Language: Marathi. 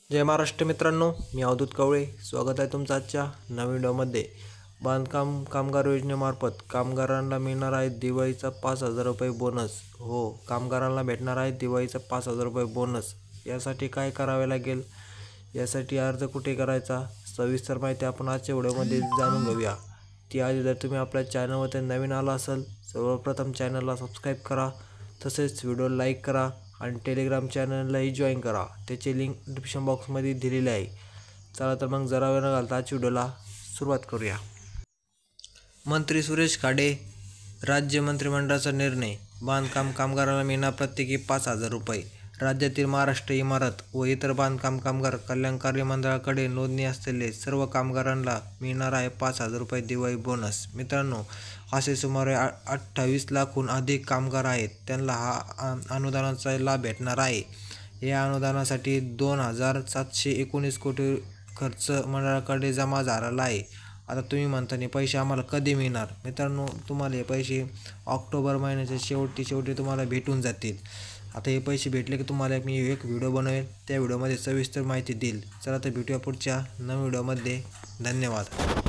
जय महाराष्ट्र मित्रांनो, मी अवधूत कवळे. स्वागत आहे तुमचं आजच्या नवीन व्हिडिओमध्ये. बांधकाम कामगार योजनेमार्फत कामगारांना मिळणार आहे दिवाळीचा 5,000 रुपये बोनस. हो, कामगारांना भेटणार आहे दिवाळीचा 5,000 रुपये बोनस. यासाठी काय करावे लागेल, यासाठी अर्ज कुठे करायचा, सविस्तर माहिती आपण आजच्या व्हिडिओमध्ये जाणून घेऊया. त्याआधी जर तुम्ही आपल्या चॅनलवर नवीन आला असाल, सर्वप्रथम चॅनलला सबस्क्राईब करा, तसेच व्हिडिओ लाईक करा आणि टेलिग्राम चॅनललाही जॉईन करा. त्याची लिंक डिस्क्रिप्शन बॉक्समध्ये दिलेली आहे. चला तर मग जरा वेळ न घालता आजच्या व्हिडिओला सुरुवात करूया. मंत्री सुरेश खाडे. राज्य मंत्रिमंडळाचा निर्णय. बांधकाम कामगारांना मिळणार प्रत्येकी 5,000 रुपये. राज्यातील महाराष्ट्र इमारत व इतर बांधकाम कामगार कल्याणकारी मंडळाकडे नोंदणी असलेले सर्व कामगारांना मिळणार आहे 5,000 रुपये दिवाळी बोनस. मित्रांनो, असे सुमारे 28 लाखहून अधिक कामगार आहेत, त्यांना हा अनुदानाचा लाभ भेटणार आहे. या अनुदानासाठी 2,719 कोटी खर्च मंडळाकडे जमा झालेला आहे. आता तुम्ही म्हणता नाही पैसे आम्हाला कधी मिळणार. मित्रांनो, तुम्हाला हे पैसे ऑक्टोबर महिन्याच्या शेवटी तुम्हाला भेटून जातील. आता हे पैसे भेटले की तुम्हाला मी एक व्हिडिओ बनवेल, त्या व्हिडिओमध्ये सविस्तर माहिती देईल. चला तर भेटूया पुढच्या नवीन व्हिडिओमध्ये. धन्यवाद.